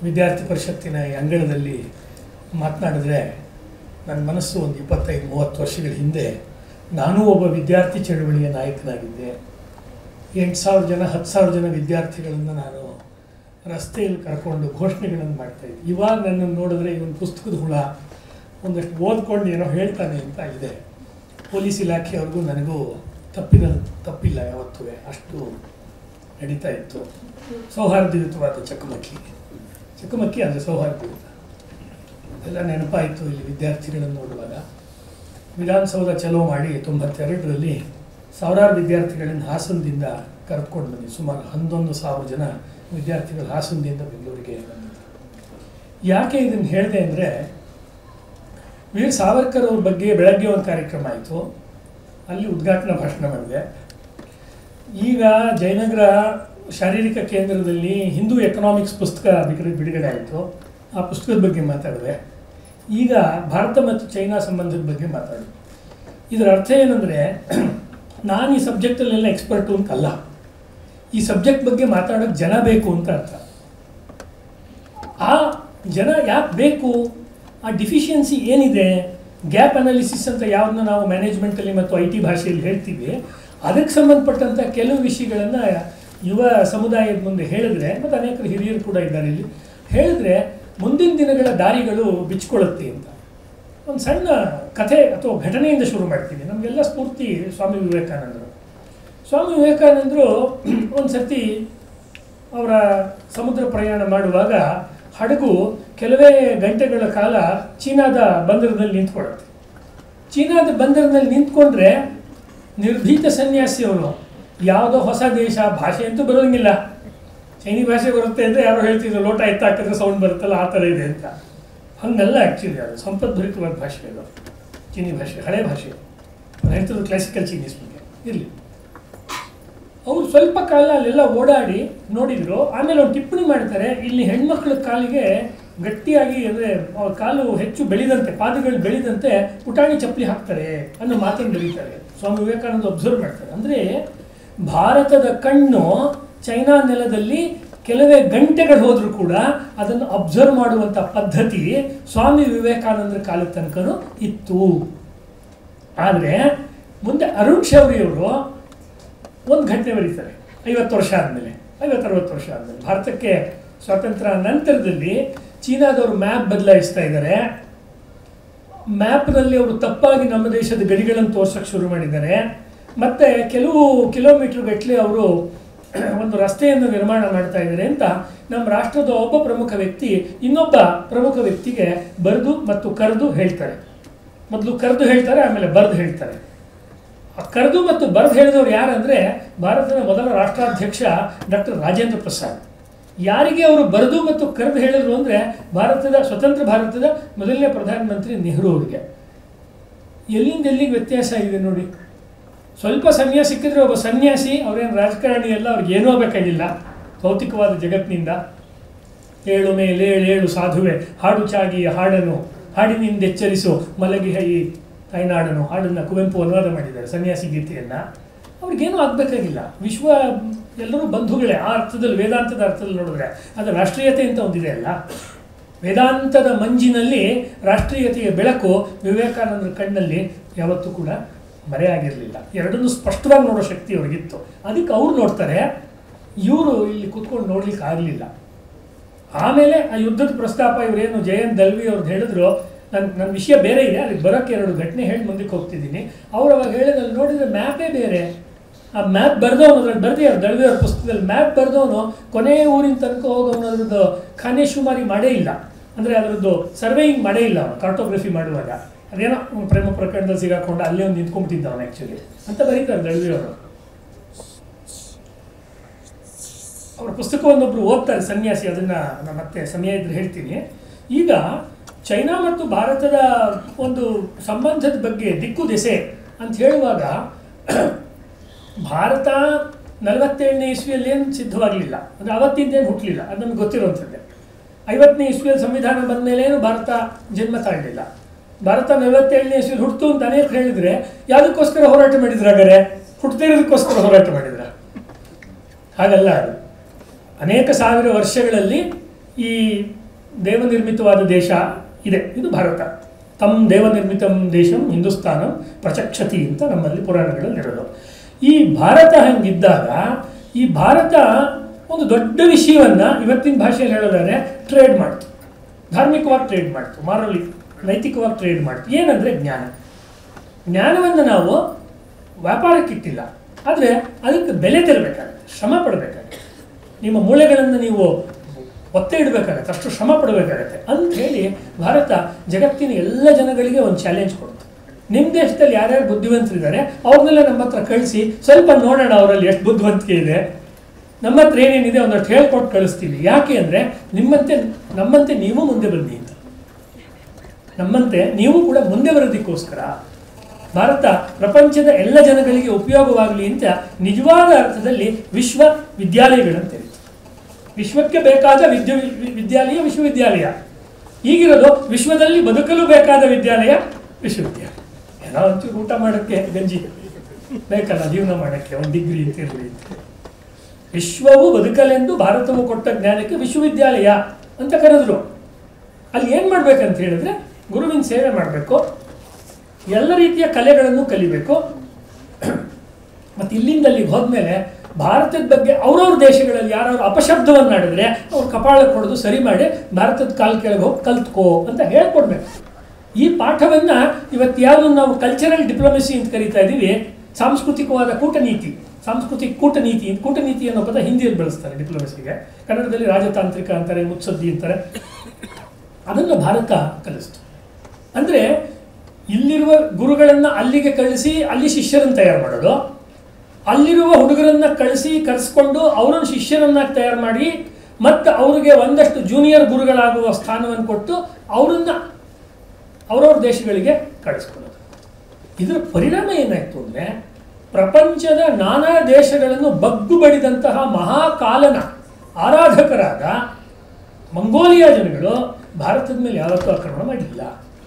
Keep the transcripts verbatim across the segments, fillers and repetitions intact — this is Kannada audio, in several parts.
ವಿದ್ಯಾರ್ಥಿ ಪರಿಷತ್ತಿನ ಈ ಅಂಗಳದಲ್ಲಿ ಮಾತನಾಡಿದ್ರೆ ನನ್ನ ಮನಸ್ಸು ಒಂದು ಇಪ್ಪತ್ತೈದು ಮೂವತ್ತು ವರ್ಷಗಳ ಹಿಂದೆ ನಾನೂ ಒಬ್ಬ ವಿದ್ಯಾರ್ಥಿ ಚಳವಳಿಯ ನಾಯಕನಾಗಿದ್ದೆ. ಎಂಟು ಸಾವಿರ ಜನ ಹತ್ತು ಸಾವಿರ ಜನ ವಿದ್ಯಾರ್ಥಿಗಳನ್ನು ನಾನು ರಸ್ತೆಯಲ್ಲಿ ಕರ್ಕೊಂಡು ಘೋಷಣೆಗಳನ್ನು ಮಾಡ್ತಾಯಿದ್ದೆ. ಇವಾಗ ನನ್ನನ್ನು ನೋಡಿದ್ರೆ ಇವನು ಪುಸ್ತಕದ ಹುಳ, ಒಂದಷ್ಟು ಓದ್ಕೊಂಡು ಏನೋ ಹೇಳ್ತಾನೆ ಅಂತ ಇದೆ. ಪೊಲೀಸ್ ಇಲಾಖೆಯವ್ರಿಗೂ ನನಗೂ ತಪ್ಪಿದ ತಪ್ಪಿಲ್ಲ, ಯಾವತ್ತೂ ಅಷ್ಟು ನಡೀತಾ ಇತ್ತು. ಸೌಹಾರ್ದಯುತವಾದ ಚಕಮಕಿ ಚಕಮಕಿ ಅಂದರೆ ಸೌಹಾರ್ದಯುತ ಎಲ್ಲ ನೆನಪಾಯಿತು ಇಲ್ಲಿ ವಿದ್ಯಾರ್ಥಿಗಳನ್ನು ನೋಡುವಾಗ. ವಿಧಾನಸೌಧ ಚಲೋ ಮಾಡಿ ತೊಂಬತ್ತೆರಡರಲ್ಲಿ ಸಾವಿರಾರು ವಿದ್ಯಾರ್ಥಿಗಳನ್ನು ಹಾಸನದಿಂದ ಕರೆದುಕೊಂಡು ಬಂದಿ. ಸುಮಾರು ಹನ್ನೊಂದು ಸಾವಿರ ಜನ ವಿದ್ಯಾರ್ಥಿಗಳು ಹಾಸನದಿಂದ ಬೆಂಗಳೂರಿಗೆ ಬಂದಿದ್ದರು. ಯಾಕೆ ಇದನ್ನು ಹೇಳಿದೆ ಅಂದರೆ, ವೀರ್ ಸಾವರ್ಕರ್ ಅವ್ರ ಬಗ್ಗೆ ಬೆಳಗ್ಗೆ ಒಂದು ಕಾರ್ಯಕ್ರಮ ಆಯಿತು, ಅಲ್ಲಿ ಉದ್ಘಾಟನಾ ಭಾಷಣ ಮಾಡಿದೆ. ಈಗ ಜಯನಗರ ಶಾರೀರಿಕ ಕೇಂದ್ರದಲ್ಲಿ ಹಿಂದೂ ಎಕನಾಮಿಕ್ಸ್ ಪುಸ್ತಕ ಬಿಡುಗಡೆ ಆಯಿತು, ಆ ಪುಸ್ತಕದ ಬಗ್ಗೆ ಮಾತಾಡಿದೆ. ಈಗ ಭಾರತ ಮತ್ತು ಚೈನಾ ಸಂಬಂಧದ ಬಗ್ಗೆ ಮಾತಾಡಿ. ಇದರ ಅರ್ಥ ಏನಂದರೆ, ನಾನು ಈ ಸಬ್ಜೆಕ್ಟಲ್ಲೆಲ್ಲ ಎಕ್ಸ್ಪರ್ಟು ಅಂತಲ್ಲ, ಈ ಸಬ್ಜೆಕ್ಟ್ ಬಗ್ಗೆ ಮಾತಾಡೋಕ್ಕೆ ಜನ ಬೇಕು ಅಂತ ಅರ್ಥ. ಆ ಜನ ಯಾಕೆ ಬೇಕು, ಆ ಡಿಫಿಷಿಯನ್ಸಿ ಏನಿದೆ, ಗ್ಯಾಪ್ ಅನಾಲಿಸಿಸ್ ಅಂತ ಯಾವುದನ್ನ ನಾವು ಮ್ಯಾನೇಜ್ಮೆಂಟಲ್ಲಿ ಮತ್ತು ಐ ಟಿ ಭಾಷೆಯಲ್ಲಿ ಹೇಳ್ತೀವಿ, ಅದಕ್ಕೆ ಸಂಬಂಧಪಟ್ಟಂಥ ಕೆಲವು ವಿಷಯಗಳನ್ನು ಯುವ ಸಮುದಾಯದ ಮುಂದೆ ಹೇಳಿದ್ರೆ, ಮತ್ತು ಅನೇಕರು ಹಿರಿಯರು ಕೂಡ ಇದ್ದಾರೆ ಇಲ್ಲಿ, ಹೇಳಿದ್ರೆ ಮುಂದಿನ ದಿನಗಳ ದಾರಿಗಳು ಬಿಚ್ಕೊಳ್ಳುತ್ತೆ ಅಂತ ಒಂದು ಸಣ್ಣ ಕಥೆ ಅಥವಾ ಘಟನೆಯಿಂದ ಶುರು ಮಾಡ್ತೀನಿ. ನಮಗೆಲ್ಲ ಸ್ಫೂರ್ತಿ ಸ್ವಾಮಿ ವಿವೇಕಾನಂದರು. ಸ್ವಾಮಿ ವಿವೇಕಾನಂದರು ಒಂದು ಸರ್ತಿ ಅವರ ಸಮುದ್ರ ಪ್ರಯಾಣ ಮಾಡುವಾಗ ಹಡಗು ಕೆಲವೇ ಗಂಟೆಗಳ ಕಾಲ ಚೀನಾದ ಬಂದರಿನಲ್ಲಿ ನಿಂತ್ಕೊಳ್ಳುತ್ತೆ. ಚೀನಾದ ಬಂದರಿನಲ್ಲಿ ನಿಂತ್ಕೊಂಡ್ರೆ ನಿರ್ಭೀತ ಸನ್ಯಾಸಿಯವರು, ಯಾವುದೋ ಹೊಸ ದೇಶ, ಭಾಷೆ ಅಂತೂ ಬರೋಂಗಿಲ್ಲ, ಚೈನಿ ಭಾಷೆ ಬರುತ್ತೆ ಅಂದರೆ ಯಾರೋ ಹೇಳ್ತಿದ್ರು ಲೋಟ ಎತ್ತಾಕಿದ್ರೆ ಸೌಂಡ್ ಬರುತ್ತಲ್ಲ, ಆ ಥರ ಇದೆ ಅಂತ. ಹಂಗಲ್ಲ, ಆ್ಯಕ್ಚುಲಿ ಅದು ಸಂಪದ್ಭರಿತವಾದ ಭಾಷೆ, ಅದು ಚೀನಿ ಭಾಷೆ, ಹಳೆ ಭಾಷೆ. ಅವ್ರು ಹೇಳ್ತಿದ್ರು ಕ್ಲಾಸಿಕಲ್ ಚೀನೀಸ್ ಬಗ್ಗೆ ಇರಲಿ. ಅವರು ಸ್ವಲ್ಪ ಕಾಲ ಅಲ್ಲೆಲ್ಲ ಓಡಾಡಿ ನೋಡಿದರು. ಆಮೇಲೆ ಅವ್ರು ಟಿಪ್ಪಣಿ ಮಾಡ್ತಾರೆ, ಇಲ್ಲಿ ಹೆಣ್ಮಕ್ಳ ಕಾಲಿಗೆ ಗಟ್ಟಿಯಾಗಿ ಅಂದರೆ ಅವ್ರ ಕಾಲು ಹೆಚ್ಚು ಬೆಳೆದಂತೆ, ಪಾದಗಳು ಬೆಳೆದಂತೆ ಪುಟಾಣಿ ಚಪ್ಪಲಿ ಹಾಕ್ತಾರೆ ಅನ್ನೋ ಮಾತನ್ನು ಬೆಳೀತಾರೆ. ಸ್ವಾಮಿ ವಿವೇಕಾನಂದ ಅಬ್ಸರ್ವ್ ಮಾಡ್ತಾರೆ. ಅಂದರೆ ಭಾರತದ ಕಣ್ಣು ಚೈನಾ ನೆಲದಲ್ಲಿ ಕೆಲವೇ ಗಂಟೆಗಳು ಹೋದರೂ ಕೂಡ ಅದನ್ನು ಅಬ್ಸರ್ವ್ ಮಾಡುವಂಥ ಪದ್ಧತಿ ಸ್ವಾಮಿ ವಿವೇಕಾನಂದರ ಕಾಲದ ತನಕನೂ ಇತ್ತು. ಆದರೆ ಮುಂದೆ ಅರುಣ್ ಶೌರಿಯವರು ಒಂದು ಘಟನೆ ಬರೀತಾರೆ. ಐವತ್ತು ವರ್ಷ ಆದಮೇಲೆ, ಐವತ್ತರವತ್ತು ವರ್ಷ ಆದಮೇಲೆ, ಭಾರತಕ್ಕೆ ಸ್ವಾತಂತ್ರ್ಯ ನಂತರದಲ್ಲಿ ಚೀನಾದವರು ಮ್ಯಾಪ್ ಬದಲಾಯಿಸ್ತಾ ಇದ್ದಾರೆ. ಮ್ಯಾಪ್ನಲ್ಲಿ ಅವರು ತಪ್ಪಾಗಿ ನಮ್ಮ ದೇಶದ ಗಡಿಗಳನ್ನು ತೋರ್ಸೋಕ್ಕೆ ಶುರು ಮಾಡಿದ್ದಾರೆ. ಮತ್ತು ಕೆಲವು ಕಿಲೋಮೀಟರ್ ಗಟ್ಟಲೆ ಅವರು ಒಂದು ರಸ್ತೆಯನ್ನು ನಿರ್ಮಾಣ ಮಾಡ್ತಾ ಇದ್ದಾರೆ ಅಂತ ನಮ್ಮ ರಾಷ್ಟ್ರದ ಒಬ್ಬ ಪ್ರಮುಖ ವ್ಯಕ್ತಿ ಇನ್ನೊಬ್ಬ ಪ್ರಮುಖ ವ್ಯಕ್ತಿಗೆ ಬರೆದು ಮತ್ತು ಕರೆದು ಹೇಳ್ತಾರೆ. ಮೊದಲು ಕರೆದು ಹೇಳ್ತಾರೆ, ಆಮೇಲೆ ಬರೆದು ಹೇಳ್ತಾರೆ. ಕರೆದು ಮತ್ತು ಬರೆದು ಹೇಳಿದವರು ಯಾರಂದರೆ ಭಾರತದ ಮೊದಲ ರಾಷ್ಟ್ರಾಧ್ಯಕ್ಷ ಡಾಕ್ಟರ್ ರಾಜೇಂದ್ರ ಪ್ರಸಾದ್. ಯಾರಿಗೆ ಅವರು ಬರೆದು ಮತ್ತು ಕರೆದು ಹೇಳಿದ್ರು ಅಂದರೆ ಭಾರತದ ಸ್ವತಂತ್ರ ಭಾರತದ ಮೊದಲನೇ ಪ್ರಧಾನಮಂತ್ರಿ ನೆಹರು ಅವರಿಗೆ. ಎಲ್ಲಿಂದ ಎಲ್ಲಿಗೆ ವ್ಯತ್ಯಾಸ ಇದೆ ನೋಡಿ. ಸ್ವಲ್ಪ ಸಮಯ ಸಿಕ್ಕಿದ್ರೆ ಒಬ್ಬ ಸನ್ಯಾಸಿ, ಅವರೇನು ರಾಜಕಾರಣಿ ಎಲ್ಲ, ಅವ್ರಿಗೆ ಏನೂ ಬೇಕಾಗಿಲ್ಲ ಭೌತಿಕವಾದ ಜಗತ್ತಿನಿಂದ. ಏಳು ಮೇಲೆ ಏಳು ಸಾಧುವೆ ಹಾಡು ಚಾಗಿ ಹಾಡನು ಹಾಡಿನಿಂದ ಎಚ್ಚರಿಸು ಮಲಗಿ ಹೈ ತಾಯ್ನಾಡನು ಹಾಡನ್ನು ಕುವೆಂಪು ಅನುವಾದ ಮಾಡಿದ್ದಾರೆ, ಸನ್ಯಾಸಿ ಗೀತೆಯನ್ನು. ಅವ್ರಿಗೇನೂ ಆಗಬೇಕಾಗಿಲ್ಲ. ವಿಶ್ವ ಎಲ್ಲರೂ ಬಂಧುಗಳೇ ಆ ಅರ್ಥದಲ್ಲಿ, ವೇದಾಂತದ ಅರ್ಥದಲ್ಲಿ ನೋಡಿದ್ರೆ. ಅದು ರಾಷ್ಟ್ರೀಯತೆ ಅಂತ ಒಂದಿದೆ ಅಲ್ಲ, ವೇದಾಂತದ ಮಂಜಿನಲ್ಲಿ ರಾಷ್ಟ್ರೀಯತೆಯ ಬೆಳಕು ವಿವೇಕಾನಂದರ ಕಣ್ಣಲ್ಲಿ ಯಾವತ್ತೂ ಕೂಡ ಮರೆಯಾಗಿರಲಿಲ್ಲ. ಎರಡನ್ನೂ ಸ್ಪಷ್ಟವಾಗಿ ನೋಡೋ ಶಕ್ತಿ ಅವ್ರಿಗಿತ್ತು. ಅದಕ್ಕೆ ಅವ್ರು ನೋಡ್ತಾರೆ, ಇವರು ಇಲ್ಲಿ ಕೂತ್ಕೊಂಡು ನೋಡ್ಲಿಕ್ಕೆ ಆಗಲಿಲ್ಲ. ಆಮೇಲೆ ಆ ಯುದ್ಧದ ಪ್ರಸ್ತಾಪ ಇವರೇನು ಜಯಂತ್ ದಲ್ವಿ ಅವ್ರದ್ದು ಹೇಳಿದ್ರು, ನನ್ನ ನನ್ನ ವಿಷಯ ಬೇರೆ ಇದೆ, ಅದಕ್ಕೆ ಬರೋಕ್ಕೆ ಎರಡು ಘಟನೆ ಹೇಳಿ ಮುಂದಕ್ಕೆ ಹೋಗ್ತಿದ್ದೀನಿ. ಅವ್ರು ಅವಾಗ ಹೇಳಿದಲ್ಲಿ ನೋಡಿದರೆ ಮ್ಯಾಪೇ ಬೇರೆ. ಆ ಮ್ಯಾಪ್ ಬರೆದವನು, ಅದ್ರಲ್ಲಿ ಬರೆದಿ ಅವ್ರು ದಲ್ವಿ ಅವ್ರ ಪುಸ್ತಕದಲ್ಲಿ ಮ್ಯಾಪ್ ಬರೆದವನು ಕೊನೆಯ ಊರಿನ ತನಕ ಹೋಗೋನು ಅದರದ್ದು ಖಾನೇಶುಮಾರಿ ಮಾಡೇ ಇಲ್ಲ, ಅಂದರೆ ಅದರದ್ದು ಸರ್ವೇಯಿಂಗ್ ಮಾಡೇ ಇಲ್ಲ ಅವನು ಕಾರ್ಟೋಗ್ರಫಿ ಮಾಡುವಾಗ. ಅದೇನೋ ಪ್ರೇಮ ಪ್ರಕರಣದಲ್ಲಿ ಸಿಗಾಕೊಂಡು ಅಲ್ಲೇ ಒಂದು ನಿಂತ್ಕೊಂಡ್ಬಿಟ್ಟಿದ್ದ ಅವನು ಆ್ಯಕ್ಚುಲಿ ಅಂತ ಬರೀತಾರೆ ದಳ್ವಿಯವರು. ಅವರ ಪುಸ್ತಕವನ್ನೊಬ್ಬರು ಓದ್ತಾರೆ ಸನ್ಯಾಸಿ, ಅದನ್ನು ನಾನು ಮತ್ತೆ ಸಮಯ ಇದ್ರೆ ಹೇಳ್ತೀನಿ. ಈಗ ಚೈನಾ ಮತ್ತು ಭಾರತದ ಒಂದು ಸಂಬಂಧದ ಬಗ್ಗೆ ದಿಕ್ಕು ದೆಸೆ ಅಂತ ಹೇಳುವಾಗ, ಭಾರತ ನಲವತ್ತೇಳನೇ ಇಸ್ವಿಯಲ್ಲಿ ಏನು ಸಿದ್ಧವಾಗಲಿಲ್ಲ, ಅಂದರೆ ಅವತ್ತಿಂದೇನು ಹುಟ್ಟಲಿಲ್ಲ, ಅದು ನಮ್ಗೆ ಗೊತ್ತಿರುವಂಥದ್ದೇ. ಐವತ್ತನೇ ಇಸ್ವಿಯಲ್ಲಿ ಸಂವಿಧಾನ ಬಂದ ಮೇಲೇನು ಭಾರತ ಜನ್ಮ ತಾಳಲಿಲ್ಲ. ಭಾರತ ನಲವತ್ತೇಳನೇ ಇಸ್ವಿಯಲ್ಲಿ ಹುಟ್ಟಿತು ಅಂತ ಅನೇಕರು ಹೇಳಿದರೆ ಯಾವುದಕ್ಕೋಸ್ಕರ ಹೋರಾಟ ಮಾಡಿದ್ರು? ಹಾಗಾದರೆ ಹುಟ್ಟದಿರೋದಕ್ಕೋಸ್ಕರ ಹೋರಾಟ ಮಾಡಿದ್ರ? ಹಾಗಲ್ಲ. ಅದು ಅನೇಕ ಸಾವಿರ ವರ್ಷಗಳಲ್ಲಿ ಈ ದೇವನಿರ್ಮಿತವಾದ ದೇಶ ಇದೆ, ಇದು ಭಾರತ. ತಮ್ ದೇವನಿರ್ಮಿತಂ ದೇಶಂ ಹಿಂದೂಸ್ತಾನ ಪ್ರಚಕ್ಷತಿ ಅಂತ ನಮ್ಮಲ್ಲಿ ಪುರಾಣಗಳಲ್ಲಿರೋದು. ಈ ಭಾರತ ಹಂಗಿದ್ದಾಗ ಈ ಭಾರತ ಒಂದು ದೊಡ್ಡ ವಿಷಯವನ್ನು ಇವತ್ತಿನ ಭಾಷೆಯಲ್ಲಿ ಹೇಳೋದಾದ್ರೆ ಟ್ರೇಡ್ ಮಾಡ್ತು, ಧಾರ್ಮಿಕವಾಗಿ ಟ್ರೇಡ್ ಮಾಡ್ತು, ಮಾರಲಿ ನೈತಿಕವಾಗಿ ಟ್ರೇಡ್ ಮಾಡ್ತು. ಏನಂದರೆ ಜ್ಞಾನ. ಜ್ಞಾನವನ್ನು ನಾವು ವ್ಯಾಪಾರಕ್ಕಿಟ್ಟಿಲ್ಲ, ಆದರೆ ಅದಕ್ಕೆ ಬೆಲೆ ತೆರಬೇಕಾಗುತ್ತೆ, ಶ್ರಮ ಪಡಬೇಕಾಗುತ್ತೆ, ನಿಮ್ಮ ಮೂಳೆಗಳನ್ನು ನೀವು ಒತ್ತೆ ಇಡಬೇಕಾಗತ್ತೆ, ಅಷ್ಟು ಶ್ರಮ ಪಡಬೇಕಾಗತ್ತೆ ಅಂಥೇಳಿ ಭಾರತ ಜಗತ್ತಿನ ಎಲ್ಲ ಜನಗಳಿಗೆ ಒಂದು ಚಾಲೆಂಜ್ ಕೊಡ್ತು. ನಿಮ್ಮ ದೇಶದಲ್ಲಿ ಯಾರ್ಯಾರು ಬುದ್ಧಿವಂತರಿದ್ದಾರೆ ಅವ್ರನ್ನೆಲ್ಲ ನಮ್ಮ ಹತ್ರ ಕಳಿಸಿ ಸ್ವಲ್ಪ ನೋಡೋಣ ಅವರಲ್ಲಿ ಎಷ್ಟು ಬುದ್ಧಿವಂತಿಕೆ ಇದೆ, ನಮ್ಮ ಹತ್ರ ಏನೇನಿದೆ ಒಂದಷ್ಟು ಹೇಳ್ಕೊಟ್ಟು ಕಳಿಸ್ತೀವಿ. ಯಾಕೆ ಅಂದರೆ ನಿಮ್ಮಂತೆ ನಮ್ಮಂತೆ ನೀವು ಮುಂದೆ ಬನ್ನಿ ಅಂತ, ನಮ್ಮಂತೆ ನೀವು ಕೂಡ ಮುಂದೆ ಬರೋದಕ್ಕೋಸ್ಕರ ಭಾರತ ಪ್ರಪಂಚದ ಎಲ್ಲ ಜನಗಳಿಗೆ ಉಪಯೋಗವಾಗಲಿ ಅಂತ ನಿಜವಾದ ಅರ್ಥದಲ್ಲಿ ವಿಶ್ವವಿದ್ಯಾಲಯಗಳನ್ನು ತೆರೆಯಿತು. ವಿಶ್ವಕ್ಕೆ ಬೇಕಾದ ವಿದ್ಯ ವಿದ್ಯಾಲಯ ವಿಶ್ವವಿದ್ಯಾಲಯ. ಈಗಿರೋದು ವಿಶ್ವದಲ್ಲಿ ಬದುಕಲು ಬೇಕಾದ ವಿದ್ಯಾಲಯ ವಿಶ್ವವಿದ್ಯಾಲಯ. ಏನೋ ಒಂಚೂರು ಊಟ ಮಾಡೋಕ್ಕೆ ಗಂಜಿ ಬೇಕಲ್ಲ, ಜೀವನ ಮಾಡೋಕ್ಕೆ ಒಂದು ಡಿಗ್ರಿ ಅಂತ ಇರಲಿ ಅಂತ. ವಿಶ್ವವು ಬದುಕಲೆಂದು ಭಾರತವು ಕೊಟ್ಟ ಜ್ಞಾನಕ್ಕೆ ವಿಶ್ವವಿದ್ಯಾಲಯ ಅಂತ ಕರೆದ್ರು. ಅಲ್ಲಿ ಏನು ಮಾಡ್ಬೇಕಂತ ಹೇಳಿದ್ರೆ ಗುರುವಿನ ಸೇವೆ ಮಾಡಬೇಕು, ಎಲ್ಲ ರೀತಿಯ ಕಲೆಗಳನ್ನು ಕಲಿಬೇಕು. ಮತ್ತು ಇಲ್ಲಿಂದ ಅಲ್ಲಿಗೆ ಹೋದ್ಮೇಲೆ ಭಾರತದ ಬಗ್ಗೆ ಅವ್ರವ್ರ ದೇಶಗಳಲ್ಲಿ ಯಾರು ಅಪಶಬ್ದವನ್ನು ಆಡಿದ್ರೆ ಅವ್ರು ಕಪಾಳ ಕೊಡೋದು ಸರಿ ಮಾಡಿ ಭಾರತದ ಕಾಲು ಕೆಳಗೆ ಹೋಗಿ ಕಲ್ತ್ಕೋ ಅಂತ ಹೇಳ್ಕೊಡ್ಬೇಕು. ಈ ಪಾಠವನ್ನು ಇವತ್ತು ಯಾವುದು ನಾವು ಕಲ್ಚರಲ್ ಡಿಪ್ಲೊಮೆಸಿ ಅಂತ ಕರಿತಾ ಇದ್ದೀವಿ, ಸಾಂಸ್ಕೃತಿಕವಾದ ಕೂಟನೀತಿ, ಸಾಂಸ್ಕೃತಿಕ ಕೂಟನೀತಿ ಕೂಟನೀತಿ ಅನ್ನೋ ಪದ ಹಿಂದಿಯಲ್ಲಿ ಬಳಸ್ತಾರೆ ಡಿಪ್ಲೊಮೆಸಿಗೆ, ಕನ್ನಡದಲ್ಲಿ ರಾಜತಾಂತ್ರಿಕ ಅಂತಾರೆ, ಮುತ್ಸದ್ದಿ ಅಂತಾರೆ. ಅದನ್ನು ಭಾರತ ಕಲಿಸ್ತು. ಅಂದರೆ ಇಲ್ಲಿರುವ ಗುರುಗಳನ್ನು ಅಲ್ಲಿಗೆ ಕಳಿಸಿ ಅಲ್ಲಿ ಶಿಷ್ಯರನ್ನು ತಯಾರು ಮಾಡೋದು, ಅಲ್ಲಿರುವ ಹುಡುಗರನ್ನು ಕಳಿಸಿ ಕರೆಸ್ಕೊಂಡು ಅವರನ್ನು ಶಿಷ್ಯರನ್ನಾಗಿ ತಯಾರು ಮಾಡಿ ಮತ್ತು ಅವರಿಗೆ ಒಂದಷ್ಟು ಜೂನಿಯರ್ ಗುರುಗಳಾಗುವ ಸ್ಥಾನವನ್ನು ಕೊಟ್ಟು ಅವರನ್ನು ಅವರವ್ರ ದೇಶಗಳಿಗೆ ಕಳಿಸ್ಕೊಳ್ಳೋದು. ಇದರ ಪರಿಣಾಮ ಏನಾಯಿತು ಅಂದರೆ ಪ್ರಪಂಚದ ನಾನಾ ದೇಶಗಳನ್ನು ಬಗ್ಗು ಬಡಿದಂತಹ ಮಹಾಕಾಲನ ಆರಾಧಕರಾದ ಮಂಗೋಲಿಯಾ ಜನಗಳು ಭಾರತದ ಮೇಲೆ ಯಾವತ್ತೂ ಆಕ್ರಮಣ ಮಾಡಿಲ್ಲ.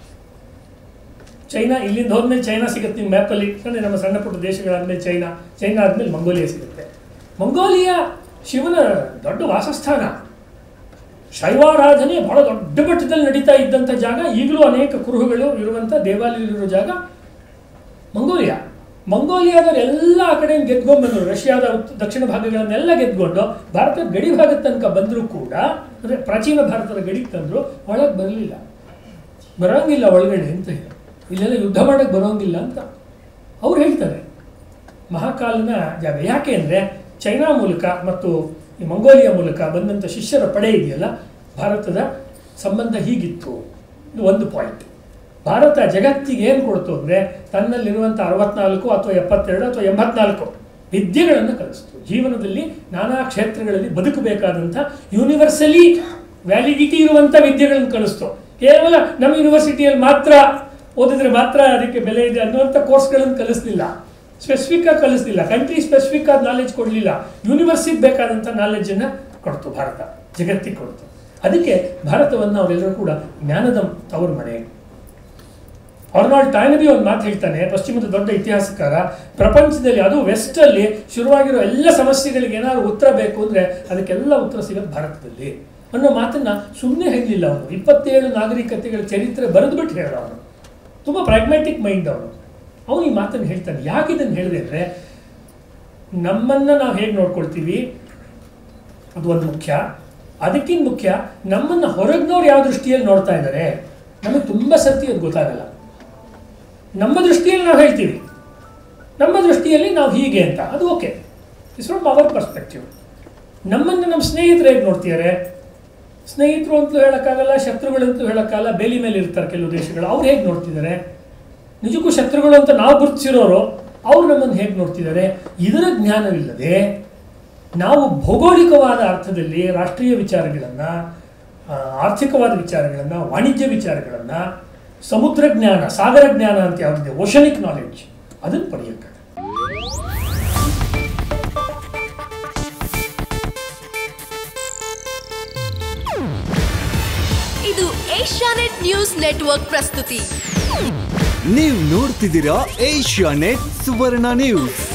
ಚೈನಾ ಇಲ್ಲಿಂದ ಹೋದ್ಮೇಲೆ ಚೈನಾ ಸಿಗುತ್ತೆ ನಿಮ್ಮ ಮ್ಯಾಪಲ್ಲಿ, ಅಂದರೆ ನಮ್ಮ ಸಣ್ಣ ಪುಟ್ಟ ದೇಶಗಳಾದ್ಮೇಲೆ ಚೈನಾ, ಚೈನಾ ಆದಮೇಲೆ ಮಂಗೋಲಿಯಾ ಸಿಗುತ್ತೆ. ಮಂಗೋಲಿಯಾ ಶಿವನ ದೊಡ್ಡ ವಾಸಸ್ಥಾನ, ಶೈವಾರಾಧನೆ ಬಹಳ ದೊಡ್ಡ ಮಟ್ಟದಲ್ಲಿ ನಡೀತಾ ಇದ್ದಂಥ ಜಾಗ, ಈಗಲೂ ಅನೇಕ ಕುರುಹುಗಳು ಇರುವಂಥ ದೇವಾಲಯಗಳಿರೋ ಜಾಗ ಮಂಗೋಲಿಯಾ. ಮಂಗೋಲಿಯಾದವ್ರು ಎಲ್ಲ ಆ ಕಡೆ ಗೆದ್ಕೊಂಡು ಬಂದರು, ರಷ್ಯಾದ ದಕ್ಷಿಣ ಭಾಗಗಳನ್ನೆಲ್ಲ ಗೆದ್ಕೊಂಡು ಭಾರತದ ಗಡಿ ಭಾಗದ ತನಕ ಬಂದರೂ ಕೂಡ, ಅಂದರೆ ಪ್ರಾಚೀನ ಭಾರತದ ಗಡಿಗೆ ತಂದರು, ಒಳಗೆ ಬರಲಿಲ್ಲ, ಬರೋಂಗಿಲ್ಲ ಒಳಗಡೆ ಅಂತ, ಇಲ್ಲೆಲ್ಲ ಯುದ್ಧ ಮಾಡೋಕ್ಕೆ ಬರೋಂಗಿಲ್ಲ ಅಂತ ಅವ್ರು ಹೇಳ್ತಾರೆ. ಮಹಾಕಾಲನ ಜಾಗ ಯಾಕೆ ಅಂದರೆ ಚೈನಾ ಮೂಲಕ ಮತ್ತು ಈ ಮಂಗೋಲಿಯಾ ಮೂಲಕ ಬಂದಂಥ ಶಿಷ್ಯರ ಪಡೆ ಇದೆಯಲ್ಲ, ಭಾರತದ ಸಂಬಂಧ ಹೀಗಿತ್ತು. ಇದು ಒಂದು ಪಾಯಿಂಟ್. ಭಾರತ ಜಗತ್ತಿಗೆ ಏನು ಕೊಡ್ತು ಅಂದರೆ ತನ್ನಲ್ಲಿರುವಂಥ ಅರವತ್ನಾಲ್ಕು ಅಥವಾ ಎಪ್ಪತ್ತೆರಡು ಅಥವಾ ಎಂಬತ್ನಾಲ್ಕು ವಿದ್ಯೆಗಳನ್ನು ಕಲಿಸ್ತು. ಜೀವನದಲ್ಲಿ ನಾನಾ ಕ್ಷೇತ್ರಗಳಲ್ಲಿ ಬದುಕಬೇಕಾದಂಥ ಯೂನಿವರ್ಸಲಿ ವ್ಯಾಲಿಡಿಟಿ ಇರುವಂಥ ವಿದ್ಯೆಗಳನ್ನು ಕಲಿಸ್ತು. ಕೇವಲ ನಮ್ಮ ಯೂನಿವರ್ಸಿಟಿಯಲ್ಲಿ ಮಾತ್ರ ಓದಿದ್ರೆ ಮಾತ್ರ ಅದಕ್ಕೆ ಬೆಲೆ ಇದೆ ಅನ್ನುವಂಥ ಕೋರ್ಸ್ಗಳನ್ನು ಕಲಿಸಲಿಲ್ಲ, ಸ್ಪೆಸಿಫಿಕ್ ಆಗಿ ಕಲಿಸಲಿಲ್ಲ, ಕಂಟ್ರಿ ಸ್ಪೆಸಿಫಿಕ್ ಆದ ನಾಲೆಜ್ ಕೊಡಲಿಲ್ಲ, ಯೂನಿವರ್ಸಿಟಿಗೆ ಬೇಕಾದಂಥ ನಾಲೆಜನ್ನು ಕೊಡ್ತು ಭಾರತ, ಜಗತ್ತಿಗೆ ಕೊಡ್ತು. ಅದಕ್ಕೆ ಭಾರತವನ್ನು ಅವರೆಲ್ಲರೂ ಕೂಡ ಜ್ಞಾನದ ತವರು ಮನೆ. ಆರ್ನಾಲ್ಡ್ ಟಾಯ್ನಬಿ ಒಂದು ಮಾತು ಹೇಳ್ತಾನೆ, ಪಶ್ಚಿಮದ ದೊಡ್ಡ ಇತಿಹಾಸಕಾರ, ಪ್ರಪಂಚದಲ್ಲಿ ಅದು ವೆಸ್ಟಲ್ಲಿ ಶುರುವಾಗಿರೋ ಎಲ್ಲ ಸಮಸ್ಯೆಗಳಿಗೆ ಏನಾದ್ರು ಉತ್ತರ ಬೇಕು ಅಂದರೆ ಅದಕ್ಕೆಲ್ಲ ಉತ್ತರ ಸಿಗೋದು ಭಾರತದಲ್ಲಿ ಅನ್ನೋ ಮಾತನ್ನು ಸುಮ್ಮನೆ ಹೇಳಲಿಲ್ಲ ಅವನು. ಇಪ್ಪತ್ತೇಳು ನಾಗರಿಕತೆಗಳ ಚರಿತ್ರೆ ಬರೆದುಬಿಟ್ಟು ಹೇಳೋ ಅವನು, ತುಂಬ ಪ್ರಾಗ್ಮ್ಯಾಟಿಕ್ ಮೈಂಡ್ ಅವನು. ಅವನು ಈ ಮಾತನ್ನು ಹೇಳ್ತಾನೆ. ಯಾಕೆ ಇದನ್ನು ಹೇಳಿದೆ ಅಂದರೆ ನಮ್ಮನ್ನು ನಾವು ಹೇಗೆ ನೋಡ್ಕೊಳ್ತೀವಿ ಅದು ಒಂದು ಮುಖ್ಯ, ಅದಕ್ಕಿಂತ ಮುಖ್ಯ ನಮ್ಮನ್ನು ಹೊರಗಿನವ್ರು ಯಾವ ದೃಷ್ಟಿಯಲ್ಲಿ ನೋಡ್ತಾ ಇದ್ದಾರೆ ನಮಗೆ ತುಂಬ ಸರ್ತಿ ಅದು ಗೊತ್ತಾಗಲ್ಲ. ನಮ್ಮ ದೃಷ್ಟಿಯಲ್ಲಿ ನಾವು ಹೇಳ್ತೀವಿ, ನಮ್ಮ ದೃಷ್ಟಿಯಲ್ಲಿ ನಾವು ಹೀಗೆ ಅಂತ, ಅದು okay, it's from our perspective. ನಮ್ಮನ್ನು ನಮ್ಮ ಸ್ನೇಹಿತರು ಹೇಗೆ ನೋಡ್ತಿದ್ದಾರೆ, ಸ್ನೇಹಿತರು ಅಂತಲೂ ಹೇಳೋಕ್ಕಾಗಲ್ಲ, ಶತ್ರುಗಳಂತೂ ಹೇಳೋಕ್ಕಾಗಲ್ಲ, ಬೇಲಿ ಮೇಲೆ ಇರ್ತಾರೆ ಕೆಲವು ದೇಶಗಳು, ಅವ್ರು ಹೇಗೆ ನೋಡ್ತಿದ್ದಾರೆ, ನಿಜಕ್ಕೂ ಶತ್ರುಗಳು ಅಂತ ನಾವು ಗುರುತಿಸಿರೋರು ಅವ್ರು ನಮ್ಮನ್ನು ಹೇಗೆ ನೋಡ್ತಿದ್ದಾರೆ, ಇದರ ಜ್ಞಾನವಿಲ್ಲದೆ ನಾವು ಭೌಗೋಳಿಕವಾದ ಅರ್ಥದಲ್ಲಿ ರಾಷ್ಟ್ರೀಯ ವಿಚಾರಗಳನ್ನು, ಆರ್ಥಿಕವಾದ ವಿಚಾರಗಳನ್ನು, ವಾಣಿಜ್ಯ ವಿಚಾರಗಳನ್ನು, ಸಮುದ್ರ ಜ್ಞಾನ, ಸಾಗರ ಜ್ಞಾನ ಅಂತ ಯಾವುದಿದೆ, ಓಷನಿಕ್ ನಾಲೆಡ್ಜ್, ಅದನ್ನು ಪಡೆಯೋಕ್ಕೆ. ಇದು ಏಷ್ಯಾನೆಟ್ ನ್ಯೂಸ್ ನೆಟ್ವರ್ಕ್ ಪ್ರಸ್ತುತಿ. ನೀವು ನೋಡ್ತಿದ್ದೀರಾ ಏಷ್ಯಾನೆಟ್ ಸುವರ್ಣ ನ್ಯೂಸ್.